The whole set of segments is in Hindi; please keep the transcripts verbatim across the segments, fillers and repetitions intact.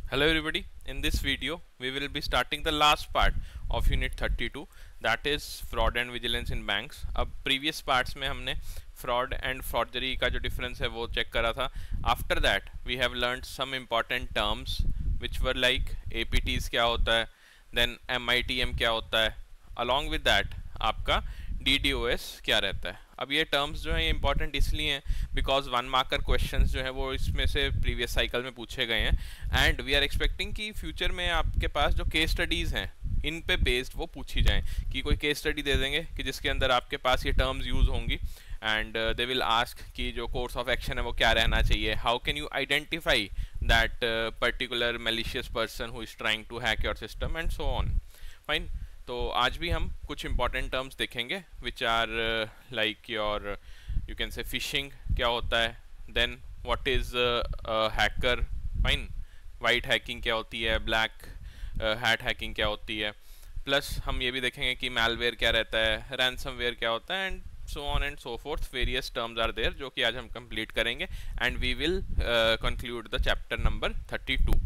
Hello everybody, in this video we will be starting the last part of unit thirty-two, that is fraud and vigilance in banks. अब previous parts में हमने fraud and forgery का जो difference है वो check करा था. After that we have learned some important terms which were like A P Ts क्या होता है, then M I T M क्या होता है, along with that आपका D D O S क्या रहता है. अब ये टर्म्स जो हैं ये इंपॉर्टेंट इसलिए हैं बिकॉज वन मार्कर क्वेश्चंस जो हैं वो इसमें से प्रीवियस साइकिल में पूछे गए हैं एंड वी आर एक्सपेक्टिंग कि फ्यूचर में आपके पास जो केस स्टडीज़ हैं इन पे बेस्ड वो पूछी जाएं कि कोई केस स्टडी दे देंगे कि जिसके अंदर आपके पास ये टर्म्स यूज़ होंगी एंड दे विल आस्क कि जो कोर्स ऑफ एक्शन है वो क्या रहना चाहिए, how can you identify that particular malicious person who is trying to hack your system and so on. Fine. तो आज भी हम कुछ इंपॉर्टेंट टर्म्स देखेंगे which are like your you can say phishing क्या होता है, then what is hacker, fine, white hacking क्या होती है, ब्लैक हैट हैकिंग क्या होती है, प्लस हम ये भी देखेंगे कि मैलवेयर क्या रहता है, रैंसमवेयर क्या होता है and so on and so forth. Various terms are there जो कि आज हम कंप्लीट करेंगे and we will conclude the chapter number thirty two.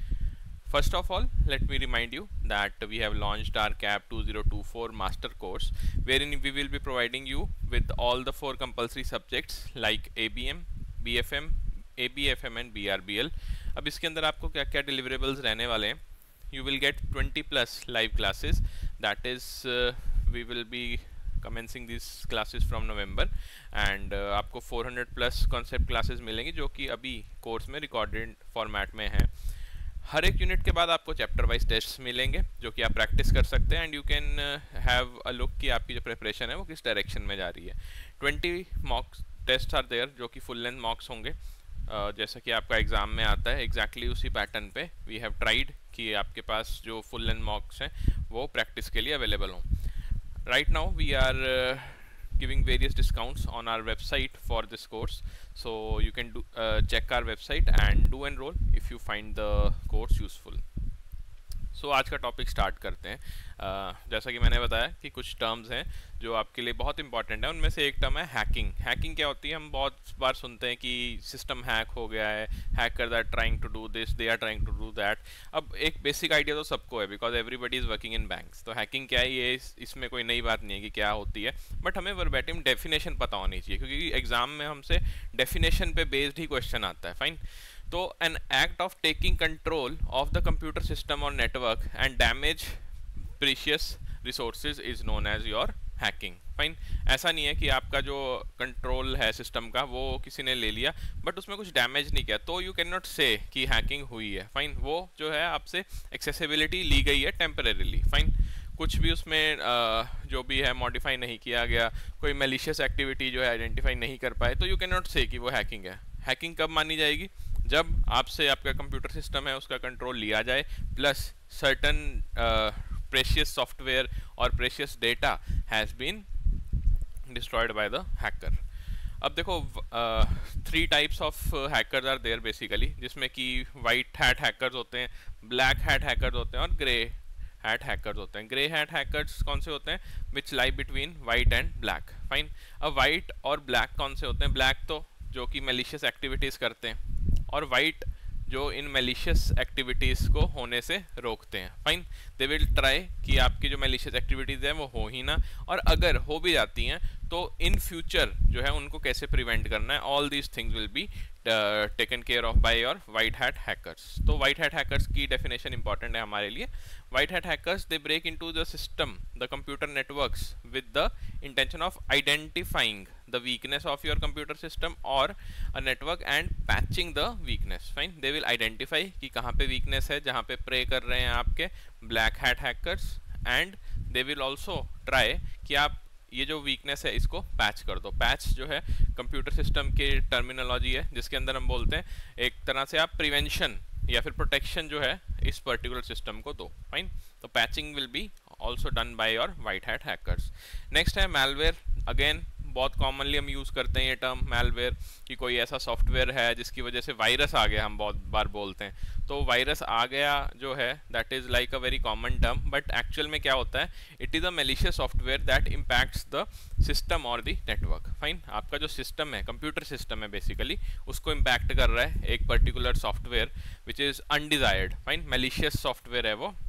First of all, let me remind you that we have launched our C A P twenty twenty-four master course wherein we will be providing you with all the four compulsory subjects like A B M, B F M, A B F M and B R B L. अब इसके अंदर आपको क्या क्या deliverables रहने वाले हैं. You will get twenty plus live classes, that is uh, we will be commencing these classes from November and uh, आपको four hundred plus concept classes मिलेंगी जो कि अभी कोर्स में recorded format में हैं. हर एक यूनिट के बाद आपको चैप्टर वाइज टेस्ट्स मिलेंगे जो कि आप प्रैक्टिस कर सकते हैं and you can have a look कि आपकी जो प्रिपरेशन है वो किस डायरेक्शन में जा रही है. Twenty mocks test are there जो कि फुल लेंथ मॉक्स होंगे uh, जैसा कि आपका एग्ज़ाम में आता है एग्जैक्टली exactly उसी पैटर्न पे वी हैव ट्राइड कि आपके पास जो फुल लेंथ मॉक्स हैं वो प्रैक्टिस के लिए अवेलेबल हों. Right now we are giving various discounts on our website for this course, so you can do uh, check our website and do enroll if you find the course useful. So so, आज का टॉपिक स्टार्ट करते हैं. uh, जैसा कि मैंने बताया कि कुछ टर्म्स हैं जो आपके लिए बहुत इंपॉर्टेंट है. उनमें से एक टर्म है हैकिंग. हैकिंग क्या होती है, हम बहुत बार सुनते हैं कि सिस्टम हैक हो गया है, hacker that trying to do this, they are trying to do that. अब एक बेसिक आइडिया तो सबको है because everybody is working in banks. तो हैकिंग क्या है ये इस, इसमें कोई नई बात नहीं है कि क्या होती है, बट हमें वर्बैटिम डेफिनेशन पता होनी चाहिए क्योंकि एग्जाम में हमसे डेफिनेशन पे बेस्ड ही क्वेश्चन आता है. फाइन. तो an act of taking control of the computer system or network and damage precious resources is known as your hacking. Fine. ऐसा नहीं है कि आपका जो कंट्रोल है सिस्टम का वो किसी ने ले लिया बट उसमें कुछ डैमेज नहीं किया तो यू कैन नॉट से कि हैकिंग हुई है. फाइन. वो जो है आपसे एक्सेसिबिलिटी ली गई है टेम्परेरीली. फाइन. कुछ भी उसमें uh, जो भी है मॉडिफाई नहीं किया गया, कोई मैलिशियस एक्टिविटी जो है आइडेंटिफाई नहीं कर पाए, तो यू कैन नॉट से कि वो हैकिंग है. हैकिंग कब मानी जाएगी, जब आपसे आपका कंप्यूटर सिस्टम है उसका कंट्रोल लिया जाए प्लस सर्टन प्रेशियस सॉफ्टवेयर और precious data has been destroyed by the hacker. अब देखो three types of hackers are there basically, जिसमें कि वाइट हैट हैकर्स होते हैं, ब्लैक हैट हैकर्स होते हैं और ग्रे हैट हैकर्स होते हैं. ग्रे हैट हैकर्स कौन से होते हैं, which lie between white and black. Fine. अब वाइट और ब्लैक कौन से होते हैं, ब्लैक तो जो कि मैलिशियस एक्टिविटीज़ करते हैं और वाइट जो इन मैलिशियस एक्टिविटीज़ को होने से रोकते हैं. फाइन. दे विल ट्राई कि आपकी जो मैलिशियस एक्टिविटीज़ हैं वो हो ही ना, और अगर हो भी जाती हैं तो इन फ्यूचर जो है उनको कैसे प्रिवेंट करना है, all these things will be taken care of by your white hat hackers. तो वाइट हैट हैकर्स की डेफिनेशन इंपॉर्टेंट है हमारे लिए. White hat hackers they break into the system, the computer networks with the intention of identifying the weakness of your computer system or a network and patching the weakness. Fine. they will identify कि कहाँ पे weakness है जहाँ पे prey कर रहे हैं आपके black hat hackers and they will also try कि आप ये जो weakness है इसको patch कर दो. patch जो है computer system की terminology है जिसके अंदर हम बोलते हैं एक तरह से आप prevention या फिर protection जो है इस particular system को दो. Fine. तो patching will be also done by your white hat hackers. next है malware. again बहुत कॉमनली हम यूज़ करते हैं ये टर्म मैलवेयर, कि कोई ऐसा सॉफ्टवेयर है जिसकी वजह से वायरस आ गया, हम बहुत बार बोलते हैं। तो वायरस आ गया जो है that is like a very common term, but actual में क्या होता है, it is a malicious software that impacts the system और द नेटवर्क। फाइन, आपका जो सिस्टम है, कंप्यूटर सिस्टम है बेसिकली, उसको इम्पैक्ट कर रहा है एक particular software which is undesired. Fine, malicious software है वो।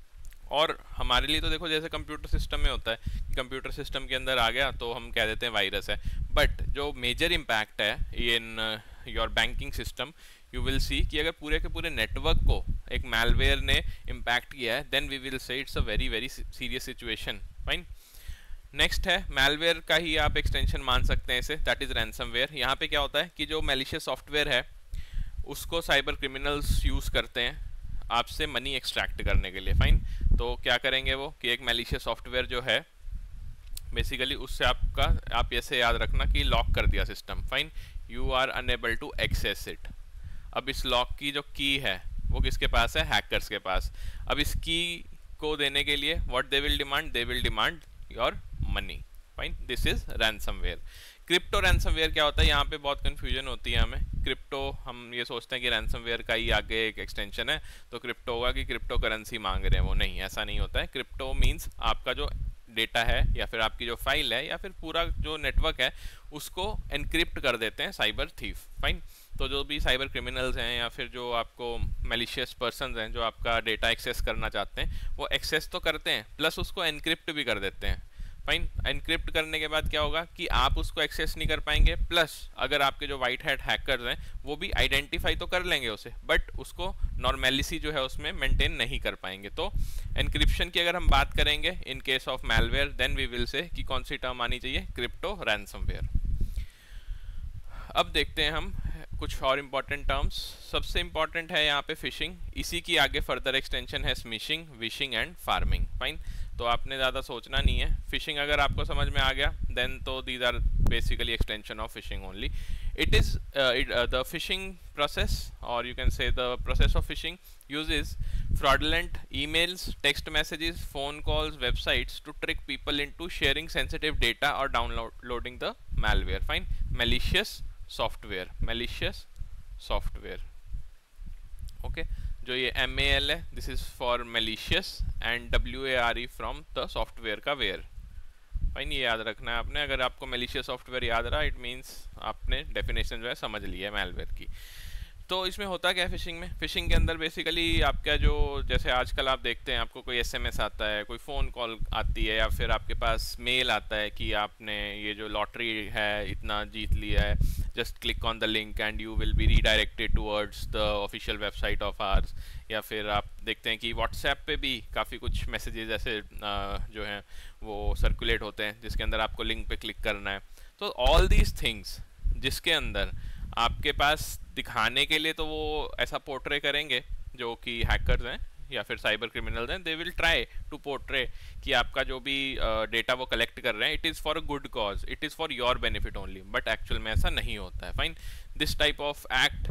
और हमारे लिए तो देखो जैसे कंप्यूटर सिस्टम में होता है कि कंप्यूटर सिस्टम के अंदर आ गया तो हम कह देते हैं वायरस है, बट जो मेजर इम्पैक्ट है in your banking system, you will see कि अगर पूरे के पूरे नेटवर्क को एक मैलवेयर ने इम्पैक्ट किया है, then we will say it's a very very serious situation. Fine, next है मैलवेयर का ही आप एक्सटेंशन मान सकते हैं इसे, दैट इज रैंसमवेयर। यहाँ पे क्या होता है कि जो मैलिशियस सॉफ्टवेयर है उसको साइबर क्रिमिनल्स यूज़ करते हैं आपसे मनी एक्सट्रैक्ट करने के लिए। फाइन, तो क्या करेंगे वो कि एक मैलिशियस सॉफ्टवेयर जो है बेसिकली उससे आपका, आप ऐसे याद रखना कि लॉक कर दिया system. Fine, you are unable to access it. अब इस लॉक की जो की है वो किसके पास है, हैकर्स के पास। अब इस की को देने के लिए what they will demand, they will demand your money. Fine, this is ransomware. Crypto ransomware क्या होता है, यहाँ पे बहुत कंफ्यूजन होती है हमें। क्रिप्टो हम ये सोचते हैं कि रैंसमवेयर का ही आगे एक एक्सटेंशन है, तो क्रिप्टो होगा कि क्रिप्टो करेंसी मांग रहे हैं वो, नहीं, ऐसा नहीं होता है। क्रिप्टो मीन्स आपका जो डेटा है या फिर आपकी जो फाइल है या फिर पूरा जो नेटवर्क है उसको एनक्रिप्ट कर देते हैं साइबर थीफ। फाइन, तो जो भी साइबर क्रिमिनल्स हैं या फिर जो आपको मैलिशियस पर्सन्स हैं जो आपका डेटा एक्सेस करना चाहते हैं, वो एक्सेस तो करते हैं प्लस उसको एनक्रिप्ट भी कर देते हैं। फाइन, एनक्रिप्ट करने के बाद क्या होगा कि आप उसको एक्सेस नहीं कर पाएंगे, प्लस अगर आपके जो वाइट हैट हैकर्स हैं वो भी आइडेंटिफाई तो कर लेंगे उसे, बट उसको नॉर्मेलिसी जो है उसमें मेंटेन नहीं कर पाएंगे। तो एनक्रिप्शन की अगर हम बात करेंगे in case of malware, then we will say कि कौन सी टर्म आनी चाहिए, क्रिप्टो रैंसमवेयर। अब देखते हैं हम कुछ और इम्पॉर्टेंट टर्म्स। सबसे इम्पॉर्टेंट है यहाँ पे फिशिंग, इसी की आगे फर्दर एक्सटेंशन है smishing, vishing and pharming. Fine, तो आपने ज़्यादा सोचना नहीं है। फिशिंग अगर आपको समझ में आ गया देन तो these are basically extension of phishing only. It is the phishing process और you can say the process of phishing uses fraudulent emails, text messages, phone calls, websites to trick people into sharing sensitive data or downloading the malware. Fine, malicious software, malicious software. Okay, जो ये M A L है this is for malicious and W A R E from the software का where. फाइन, ये याद रखना है आपने। अगर आपको malicious software याद रहा इट मीन्स आपने डेफिनेशन जो है समझ ली है malware की। तो इसमें होता क्या है फिशिंग में, फिशिंग के अंदर बेसिकली आपका जो, जैसे आजकल आप देखते हैं आपको कोई एसएमएस आता है, कोई फ़ोन कॉल आती है या फिर आपके पास मेल आता है कि आपने ये जो लॉटरी है इतना जीत लिया है, just click on the link and you will be redirected towards the official website of ours. या फिर आप देखते हैं कि व्हाट्सएप पे भी काफ़ी कुछ मैसेजेस ऐसे जो हैं वो सर्कुलेट होते हैं जिसके अंदर आपको लिंक पे क्लिक करना है। तो ऑल दीज थिंग्स जिसके अंदर आपके पास दिखाने के लिए तो वो ऐसा पोर्ट्रे करेंगे जो कि हैकर्स हैं या फिर साइबर क्रिमिनल्स हैं, they will try to portray कि आपका जो भी डेटा uh, वो कलेक्ट कर रहे हैं it is for a good cause, it is for your benefit only, but actual में ऐसा नहीं होता है। Fine, this type of act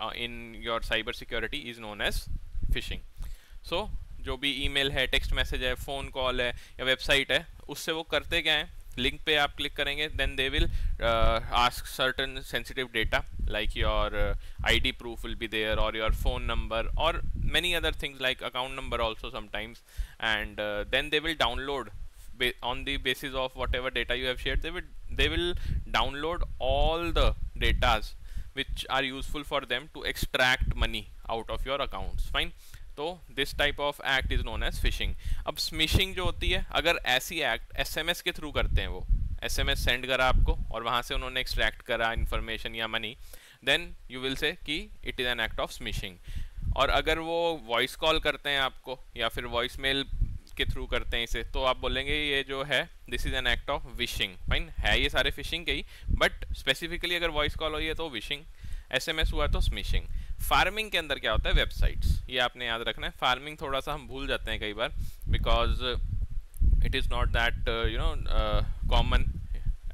in your cyber security is known as phishing. So जो भी ईमेल है, टेक्स्ट मैसेज है, फ़ोन कॉल है या वेबसाइट है, उससे वो करते क्या हैं, लिंक पे आप क्लिक करेंगे then they will ask certain sensitive data like your uh, I D proof will be there or your phone number or many other things like account number also sometimes, and uh, then they will download on the basis of whatever data you have shared, they will they will download all the datas which are useful for them to extract money out of your accounts. Fine, तो this type of act is known as phishing. अब स्मिशिंग जो होती है, अगर ऐसी एक्ट एसएमएस के थ्रू करते हैं, वो एसएमएस सेंड करा आपको और वहाँ से उन्होंने एक्सट्रैक्ट करा इन्फॉर्मेशन या money, then you will say कि it is an act of smishing. और अगर वो वॉइस कॉल करते हैं आपको या फिर वॉइस मेल के थ्रू करते हैं इसे, तो आप बोलेंगे ये जो है this is an act of vishing. Fine, है ये सारे फिशिंग के ही, बट स्पेसिफिकली अगर वॉइस कॉल हुई है तो विशिंग, एसएमएस हुआ तो स्मिशिंग। फार्मिंग के अंदर क्या होता है, वेबसाइट्स, ये आपने याद रखना है। फार्मिंग थोड़ा सा हम भूल जाते हैं कई बार because it is not that you know common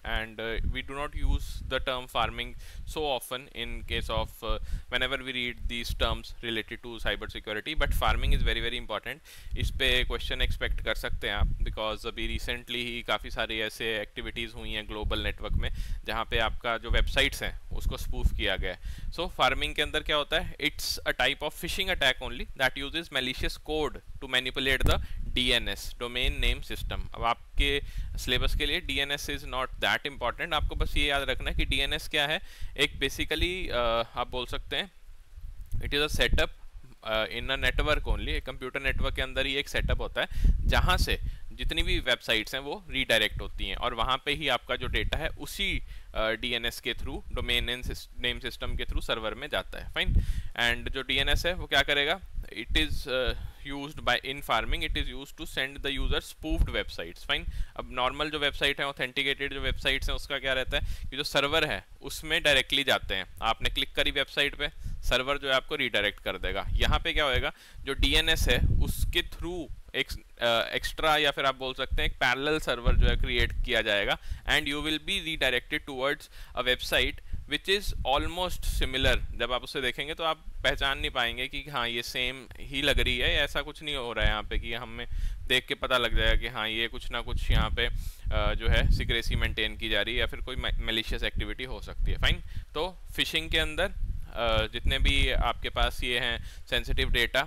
and uh, we do not use the term farming so often in case of uh, whenever we read these terms related to cyber security, but farming is very very important. इस पे क्वेश्चन एक्सपेक्ट कर सकते हैं आप, बिकॉज अभी रिसेंटली ही काफ़ी सारी ऐसे एक्टिविटीज़ हुई हैं ग्लोबल नेटवर्क में जहाँ पे आपका जो वेबसाइट्स हैं उसको स्पूफ किया गया है. सो फार्मिंग के अंदर क्या होता है, it's a type of phishing attack only that uses malicious code to manipulate the D N S, domain name system. अब आपके सिलेबस के लिए D N S is not that important, आपको बस ये याद रखना है कि डी एन एस क्या है. एक बेसिकली uh, आप बोल सकते हैं it is a setup in a network only. एक कंप्यूटर नेटवर्क के अंदर ही एक सेटअप होता है जहाँ से जितनी भी वेबसाइट्स हैं वो रीडायरेक्ट होती हैं और वहाँ पे ही आपका जो डेटा है उसी डी एन एस के थ्रू, डोमेन नेम सिस्टम के थ्रू सर्वर में जाता है. फाइन. एंड जो डी एन एस है वो क्या करेगा, it is used by in pharming, it is used to send the user spoofed websites. Fine. अब नॉर्मल जो वेबसाइट है, ऑथेंटिकेटेड जो वेबसाइट्स हैं, उसका क्या रहता है कि जो सर्वर है उसमें डायरेक्टली जाते हैं. आपने क्लिक करी वेबसाइट पे, सर्वर जो है आपको रीडायरेक्ट कर देगा. यहाँ पे क्या होएगा, जो डी एन एस है उसके थ्रू एक एक्स्ट्रा uh, या फिर आप बोल सकते हैं एक पैरेलल सर्वर जो है क्रिएट किया जाएगा and you will be redirected towards a website which is almost similar. जब आप उसे देखेंगे तो आप पहचान नहीं पाएंगे कि हाँ ये सेम ही लग रही है, ऐसा कुछ नहीं हो रहा है यहाँ पे कि हमें देख के पता लग जाएगा कि हाँ ये कुछ ना कुछ यहाँ पे uh, जो है सिक्रेसी मेंटेन की जा रही है या फिर कोई मैलिशियस एक्टिविटी हो सकती है. फाइन. तो फिशिंग के अंदर uh, जितने भी आपके पास ये हैं सेंसिटिव डेटा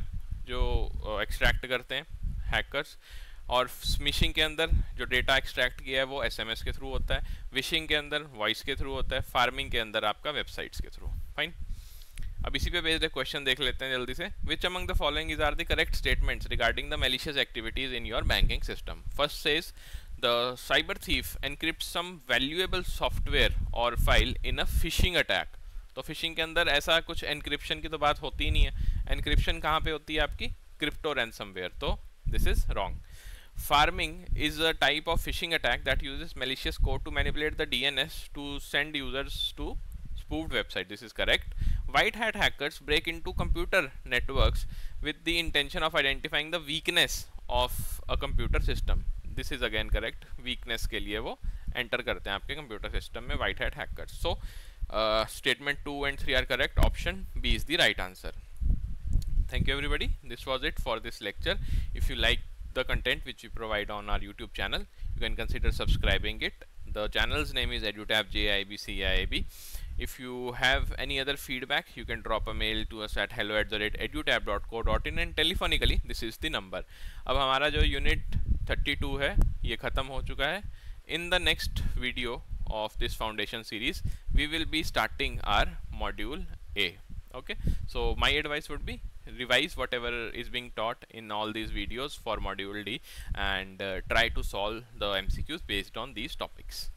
जो एक्सट्रैक्ट uh, करते हैं हैकर्स, और स्मिशिंग के अंदर जो डेटा एक्सट्रैक्ट किया है वो एसएमएस के थ्रू होता है, विशिंग के अंदर वॉइस के थ्रू होता है, फार्मिंग के अंदर आपका वेबसाइट्स के थ्रू. फाइन. अब इसी पे बेस्ड क्वेश्चन देख लेते हैं जल्दी से. Which among the following is are the correct statements regarding the malicious activities in your banking system. First says the cyber thief encrypt some valuable software और file in a phishing attack. तो फिशिंग के अंदर ऐसा कुछ एनक्रिप्शन की तो बात होती ही नहीं है. एनक्रिप्शन कहाँ पे होती है आपकी, क्रिप्टो रैंसमवेयर. तो this is wrong. Farming is a type of phishing attack that uses malicious code to manipulate the D N S to send users to spoofed website. This is correct. White hat hackers break into computer networks with the intention of identifying the weakness of a computer system. This is again correct. Weakness के लिए वो enter करते हैं आपके computer system में white hat hackers. So uh, statement two and three are correct. Option B is the right answer. Thank you everybody. This was it for this lecture. If you like the content which we provide on our YouTube channel, you can consider subscribing it. The channel's name is EduTab J I B C I A B. If you have any other feedback, you can drop a mail to us at hello at the rate edutab dot co dot in and telephonically this is the number. अब हमारा जो यूनिट thirty-two है ये ख़त्म हो चुका है. In the next video of this foundation series, we will be starting our module A. Okay, so my advice would be revise whatever is being taught in all these videos for module D and uh, try to solve the M C Qs based on these topics.